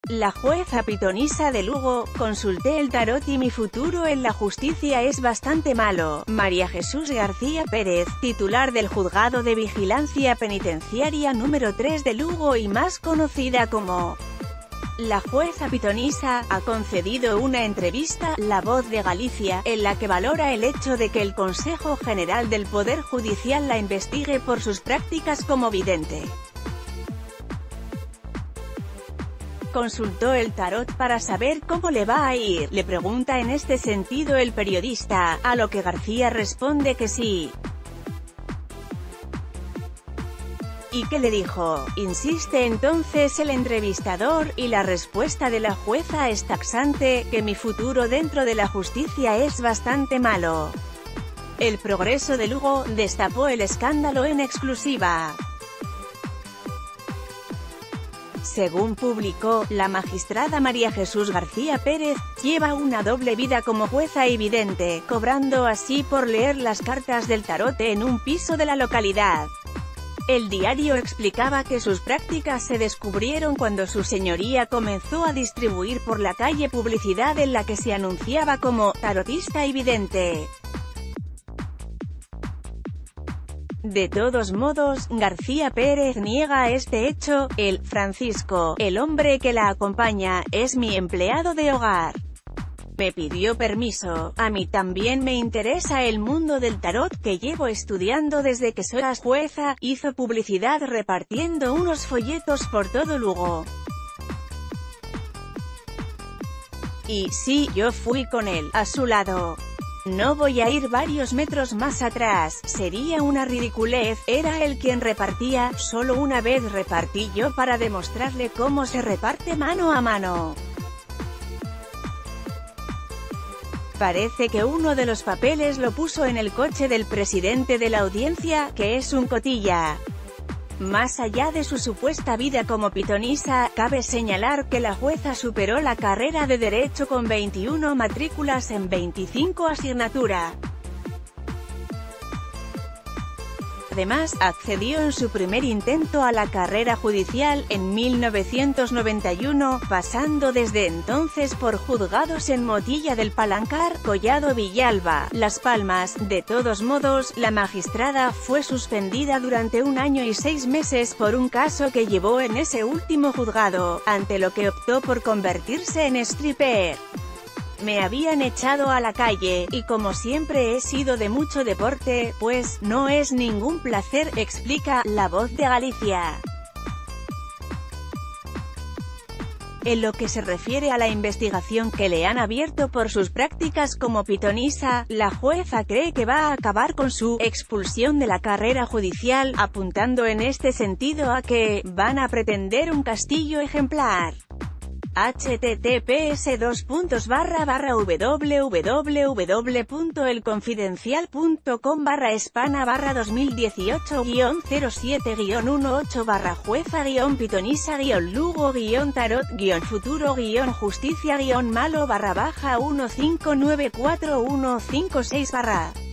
La jueza pitonisa de Lugo: consulté el tarot y mi futuro en la justicia es bastante malo. María Jesús García Pérez, titular del Juzgado de Vigilancia Penitenciaria número 3 de Lugo y más conocida como la jueza pitonisa, ha concedido una entrevista, La Voz de Galicia, en la que valora el hecho de que el Consejo General del Poder Judicial la investigue por sus prácticas como vidente. Consultó el tarot para saber cómo le va a ir, le pregunta en este sentido el periodista, a lo que García responde que sí. ¿Y qué le dijo?, insiste entonces el entrevistador, y la respuesta de la jueza es taxante, que mi futuro dentro de la justicia es bastante malo. El Progreso de Lugo destapó el escándalo en exclusiva. Según publicó, la magistrada María Jesús García Pérez lleva una doble vida como jueza y vidente, cobrando así por leer las cartas del tarot en un piso de la localidad. El diario explicaba que sus prácticas se descubrieron cuando su señoría comenzó a distribuir por la calle publicidad en la que se anunciaba como tarotista y vidente. De todos modos, García Pérez niega este hecho. Francisco, el hombre que la acompaña, es mi empleado de hogar. Me pidió permiso. A mí también me interesa el mundo del tarot que llevo estudiando desde que soy jueza. Hizo publicidad repartiendo unos folletos por todo Lugo. Y sí, yo fui con él, a su lado. No voy a ir varios metros más atrás, sería una ridiculez. Era él quien repartía, solo una vez repartí yo para demostrarle cómo se reparte mano a mano. Parece que uno de los papeles lo puso en el coche del presidente de la audiencia, que es un cotilla. Más allá de su supuesta vida como pitonisa, cabe señalar que la jueza superó la carrera de Derecho con 21 matrículas en 25 asignaturas. Además, accedió en su primer intento a la carrera judicial, en 1991, pasando desde entonces por juzgados en Motilla del Palancar, Collado Villalba, Las Palmas. De todos modos, la magistrada fue suspendida durante 1 año y 6 meses por un caso que llevó en ese último juzgado, ante lo que optó por convertirse en stripper. Me habían echado a la calle, y como siempre he sido de mucho deporte, pues, no es ningún placer, explica La Voz de Galicia. En lo que se refiere a la investigación que le han abierto por sus prácticas como pitonisa, la jueza cree que va a acabar con su expulsión de la carrera judicial, apuntando en este sentido a que van a pretender un castillo ejemplar. https://www.elconfidencial.com/espana/2018-007-1-8-jueza-pitonisa-lugo-tarot-futuro-justicia-malo-1594156